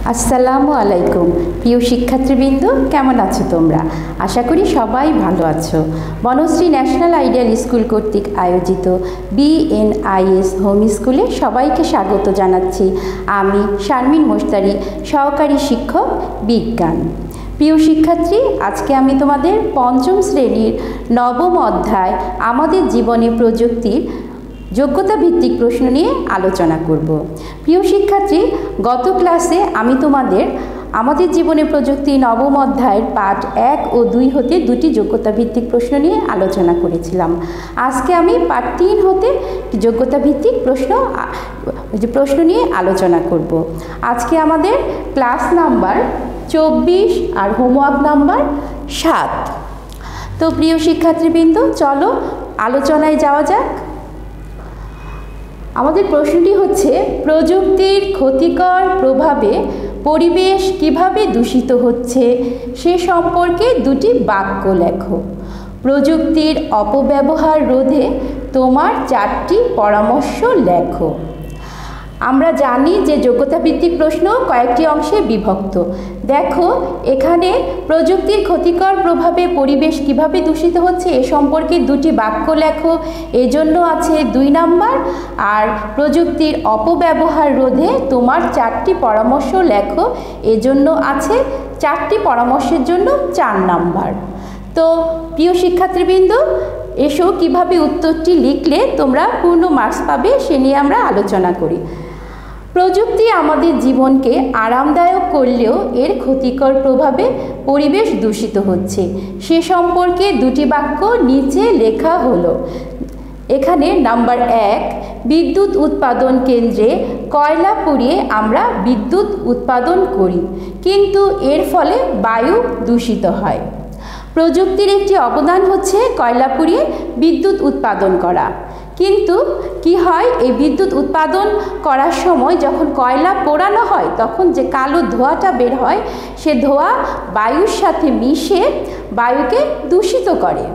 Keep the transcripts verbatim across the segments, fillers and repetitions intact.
আসসালামু আলাইকুম প্রিয় শিক্ষার্থীবৃন্দ, কেমন আছো তোমরা? আশা করি সবাই ভালো আছো। বনশ্রী ন্যাশনাল আইডিয়াল স্কুল কর্তৃক আয়োজিত বিএনআইএস হোম স্কুলে সবাইকে স্বাগত জানাচ্ছি। আমি শারমিন মোস্তারি, সহকারী শিক্ষক বিজ্ঞান। প্রিয় শিক্ষার্থী, আজকে আমি তোমাদের পঞ্চম শ্রেণীর নবম অধ্যায় আমাদের জীবনে প্রযুক্তির যোগ্যতা ভিত্তিক প্রশ্ন নিয়ে আলোচনা করব। প্রিয় শিক্ষার্থী, গত ক্লাসে আমি তোমাদের আমাদের জীবনে প্রযুক্তি নবম অধ্যায়ের পাঠ এক ও দুই হতে দুটি যোগ্যতা ভিত্তিক প্রশ্ন নিয়ে আলোচনা করেছিলাম। আজকে আমি পাঠ তিন হতে যোগ্যতা ভিত্তিক প্রশ্ন প্রশ্ন নিয়ে আলোচনা করব। আজকে আমাদের ক্লাস নাম্বার চব্বিশ আর হোমওয়ার্ক নাম্বার সাত। তো প্রিয় শিক্ষার্থীবৃন্দ, চলো আলোচনায় যাওয়া যাক। আমাদের প্রশ্নটি হচ্ছে, প্রযুক্তির ক্ষতিকর প্রভাবে পরিবেশ কিভাবে দূষিত হচ্ছে সে সম্পর্কে দুটি বাক্য লেখো। প্রযুক্তির অপব্যবহার রোধে তোমার চারটি পরামর্শ লেখো। আমরা জানি যে যোগ্যতা ভিত্তিক প্রশ্ন কয়েকটি অংশে বিভক্ত। দেখো, এখানে প্রযুক্তির ক্ষতিকর প্রভাবে পরিবেশ কিভাবে দূষিত হচ্ছে এ সম্পর্কে দুটি বাক্য লেখো, এজন্য আছে দুই নাম্বার। আর প্রযুক্তির অপব্যবহার রোধে তোমার চারটি পরামর্শ লেখো, এজন্য আছে চারটি পরামর্শের জন্য চার নাম্বার। তো প্রিয় শিক্ষার্থীবৃন্দ, এসো কিভাবে উত্তরটি লিখলে তোমরা পূর্ণ মার্কস পাবে সে নিয়ে আমরা আলোচনা করি। প্রযুক্তি আমাদের জীবনকে আরামদায়ক করলেও এর ক্ষতিকর প্রভাবে পরিবেশ দূষিত হচ্ছে সে সম্পর্কে দুটি বাক্য নিচে লেখা হলো। এখানে নাম্বার এক, বিদ্যুৎ উৎপাদন কেন্দ্রে কয়লা পুড়িয়ে আমরা বিদ্যুৎ উৎপাদন করি, কিন্তু এর ফলে বায়ু দূষিত হয়। প্রযুক্তির একটি অবদান হচ্ছে কয়লা পুড়িয়ে বিদ্যুৎ উৎপাদন করা, কিন্তু কি হয়, এই বিদ্যুৎ উৎপাদন করার সময় যখন কয়লা পোড়ানো হয় তখন যে কালো ধোঁয়াটা বের হয়, সে ধোঁয়া বায়ুর সাথে মিশে বায়ুকে দূষিত করে।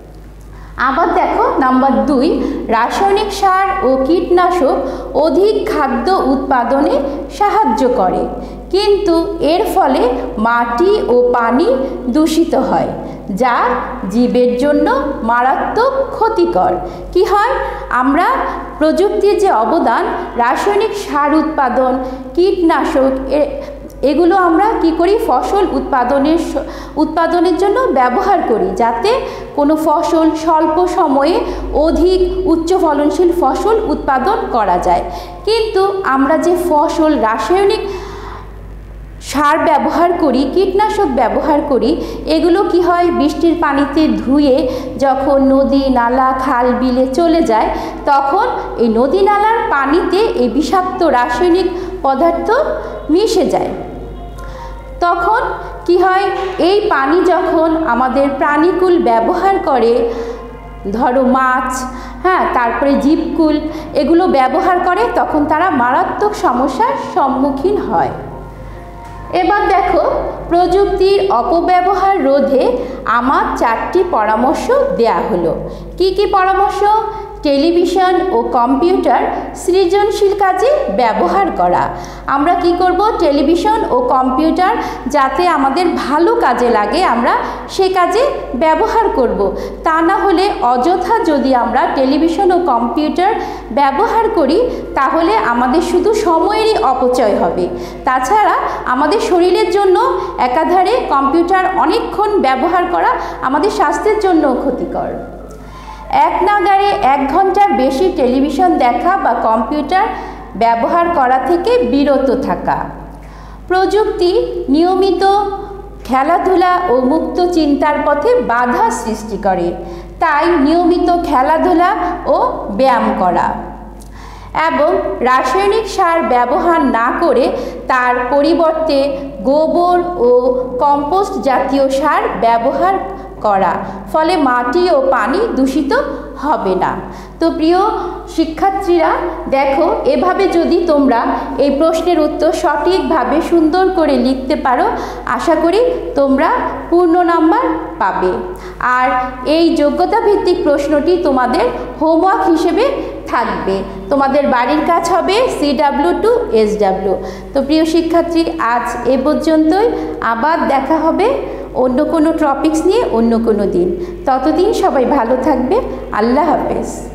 আবার দেখো নাম্বার দুই, রাসায়নিক সার ও কীটনাশক অধিক খাদ্য উৎপাদনে সাহায্য করে, কিন্তু এর ফলে মাটি ও পানি দূষিত হয়, যা জীবের জন্য মারাত্মক ক্ষতিকর। কি হয়, আমরা প্রযুক্তির যে অবদান, রাসায়নিক সার উৎপাদন, কীটনাশক এগুলো আমরা কি করি, ফসল উৎপাদনের উৎপাদনের জন্য ব্যবহার করি, যাতে কোনো ফসল স্বল্প সময়ে অধিক উচ্চ ফলনশীল ফসল উৎপাদন করা যায়। কিন্তু আমরা যে ফসল রাসায়নিক সার ব্যবহার করি, কীটনাশক ব্যবহার করি, এগুলো কি হয়, বৃষ্টির পানিতে ধুয়ে যখন নদী নালা খাল বিলে চলে যায়, তখন এই নদী নালার পানিতে এই বিষাক্ত রাসায়নিক পদার্থ মিশে যায়। তখন কি হয়, এই পানি যখন আমাদের প্রাণীকুল ব্যবহার করে, ধরো মাছ, হ্যাঁ তারপরে জীবকুল এগুলো ব্যবহার করে, তখন তারা মারাত্মক সমস্যার সম্মুখীন হয়। এবার দেখো, প্রযুক্তির অপব্যবহার রোধে আমার চারটি পরামর্শ দেয়া হলো। কি কি পরামর্শ? টেলিভিশন ও কম্পিউটার সৃজনশীল কাজে ব্যবহার করা। আমরা কি করব, টেলিভিশন ও কম্পিউটার যাতে আমাদের ভালো কাজে লাগে আমরা সে কাজে ব্যবহার করব। তা না হলে অযথা যদি আমরা টেলিভিশন ও কম্পিউটার ব্যবহার করি তাহলে আমাদের শুধু সময়েরই অপচয় হবে। তাছাড়া আমাদের শরীরের জন্য একাধারে কম্পিউটার অনেকক্ষণ ব্যবহার করা আমাদের স্বাস্থ্যের জন্য ক্ষতিকর। এক নাগাড়ে এক ঘন্টার বেশি টেলিভিশন দেখা বা কম্পিউটার ব্যবহার করা থেকে বিরত থাকা। প্রযুক্তি নিয়মিত খেলাধুলা ও মুক্ত চিন্তার পথে বাধা সৃষ্টি করে, তাই নিয়মিত খেলাধুলা ও ব্যায়াম করা এবং রাসায়নিক সার ব্যবহার না করে তার পরিবর্তে গোবর ও কম্পোস্ট জাতীয় সার ব্যবহার করা, ফলে মাটি ও পানি দূষিত হবে না। তো প্রিয় শিক্ষার্থীরা, দেখো এভাবে যদি তোমরা এই প্রশ্নের উত্তর সঠিকভাবে সুন্দর করে লিখতে পারো, আশা করি তোমরা পূর্ণ নাম্বার পাবে। আর এই যোগ্যতা ভিত্তিক প্রশ্নটি তোমাদের হোমওয়ার্ক হিসেবে থাকবে। তোমাদের বাড়ির কাজ হবে C W to S W. তো প্রিয় শিক্ষার্থী, আজ এ পর্যন্তই। আবার দেখা হবে অন্য কোনো টপিকস নিয়ে অন্য কোনো দিন। ততদিন সবাই ভালো থাকবে। আল্লাহ হাফেজ।